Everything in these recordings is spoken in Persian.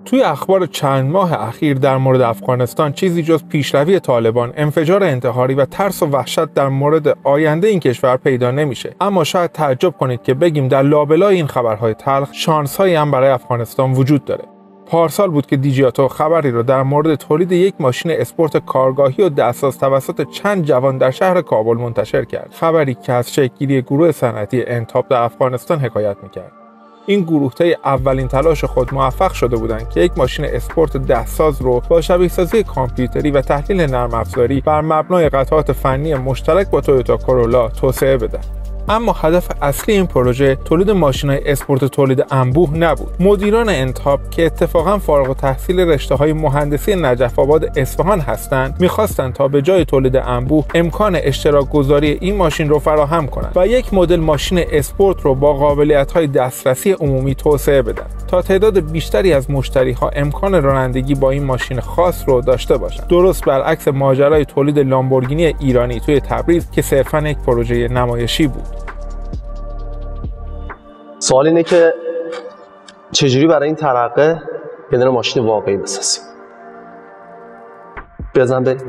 توی اخبار چند ماه اخیر در مورد افغانستان چیزی جز پیشروی طالبان، انفجار انتحاری و ترس و وحشت در مورد آینده این کشور پیدا نمیشه. اما شاید تعجب کنید که بگیم در لابلای این خبرهای تلخ شانس‌هایی هم برای افغانستان وجود داره. پارسال بود که دیجیاتو خبری رو در مورد تولید یک ماشین اسپورت کارگاهی و دستساز توسط چند جوان در شهر کابل منتشر کرد. خبری که از شکل‌گیری گروه صنعتی انتاپ در افغانستان حکایت می‌کرد. این گروه طی اولین تلاش خود موفق شده بودند که یک ماشین اسپورت دستساز رو با شبیه‌سازی کامپیوتری و تحلیل نرم افزاری بر مبنای قطعات فنی مشترک با تویوتا کورولا توسعه بدن. اما هدف اصلی این پروژه تولید ماشین‌های اسپورت تولید انبوه نبود. مدیران انتاپ که اتفاقا فارغ التحصیل رشته‌های مهندسی نجف آباد اصفهان هستند، می‌خواستند تا به جای تولید انبوه امکان اشتراک گذاری این ماشین رو فراهم کنند و یک مدل ماشین اسپورت رو با قابلیت‌های دسترسی عمومی توسعه بدن تا تعداد بیشتری از مشتری‌ها امکان رانندگی با این ماشین خاص رو داشته باشند. درست برعکس ماجرای تولید لامبورگینی ایرانی توی تبریز که صرفاً یک پروژه نمایشی بود. سوال اینه که چجوری برای این ترقه یه دونه ماشین واقعی بسازیم. بزن بریم.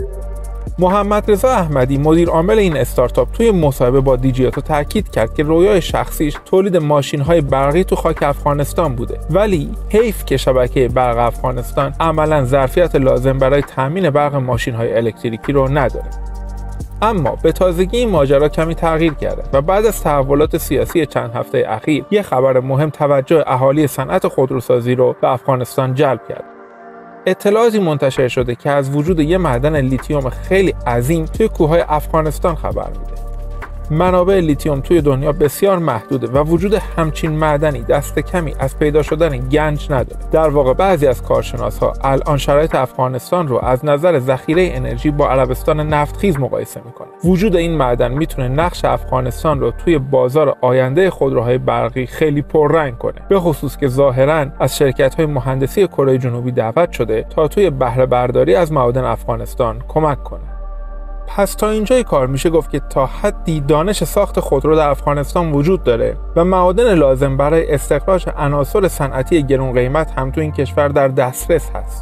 محمد رضا احمدی مدیر عامل این استارتاپ توی مصاحبه با دیجیاتو تاکید کرد که رویای شخصیش تولید ماشین‌های برقی تو خاک افغانستان بوده، ولی حیف که شبکه برق افغانستان عملاً ظرفیت لازم برای تامین برق ماشین‌های الکتریکی رو نداره. اما به تازگی این ماجرا کمی تغییر کرده و بعد از تحولات سیاسی چند هفته اخیر یه خبر مهم توجه اهالی صنعت خودروسازی رو به افغانستان جلب کرد. اطلاعاتی منتشر شده که از وجود یه معدن لیتیوم خیلی عظیم توی کوههای افغانستان خبر میده. منابع لیتیوم توی دنیا بسیار محدوده و وجود همچین معدنی دست کمی از پیدا شدن گنج نداره. در واقع بعضی از کارشناس‌ها الان شرایط افغانستان رو از نظر ذخیره انرژی با عربستان نفتخیز مقایسه میکنه. وجود این معدن میتونه نقش افغانستان رو توی بازار آینده خودروهای برقی خیلی پررنگ کنه، به خصوص که ظاهراً از شرکت‌های مهندسی کره جنوبی دعوت شده تا توی بهره برداری از معادن افغانستان کمک کنه. پس تا اینجای کار میشه گفت که تا حدی دانش ساخت خودرو در افغانستان وجود داره و معادن لازم برای استخراج عناصر صنعتی گران قیمت هم تو این کشور در دسترس هست.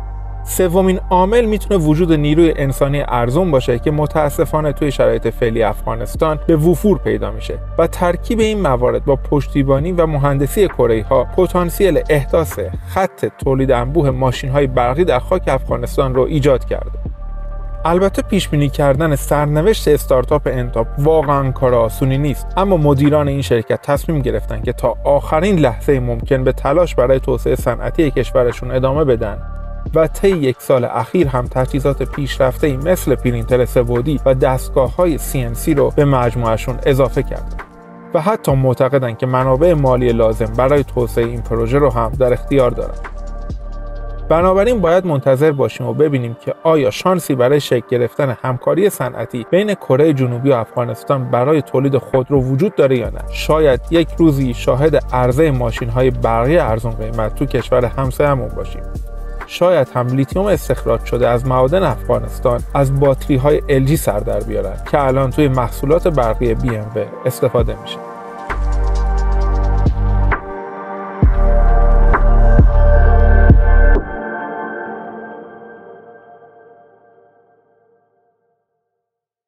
سومین عامل میتونه وجود نیروی انسانی ارزون باشه که متاسفانه توی شرایط فعلی افغانستان به وفور پیدا میشه و ترکیب این موارد با پشتیبانی و مهندسی کره‌ای‌ها پتانسیل احداث خط تولید انبوه ماشین‌های برقی در خاک افغانستان رو ایجاد کرده. البته پیش بینی کردن سرنوشت استارتاپ انتاپ واقعا کار آسونی نیست، اما مدیران این شرکت تصمیم گرفتن که تا آخرین لحظه ممکن به تلاش برای توسعه صنعتی کشورشون ادامه بدن و طی یک سال اخیر هم تجهیزات پیشرفته‌ای مثل پرینتر سه‌بعدی و دستگاه‌های CNC رو به مجموعهشون اضافه کردن و حتی معتقدن که منابع مالی لازم برای توسعه این پروژه رو هم در اختیار دارن. بنابراین باید منتظر باشیم و ببینیم که آیا شانسی برای شکل گرفتن همکاری صنعتی بین کره جنوبی و افغانستان برای تولید خودرو وجود داره یا نه. شاید یک روزی شاهد عرضه ماشین‌های برقی ارزان قیمت تو کشور همسایه‌مون باشیم. شاید هم لیتیوم استخراج شده از معادن افغانستان از باتری‌های LG سر در بیارن که الان توی محصولات برقی BMW استفاده میشه.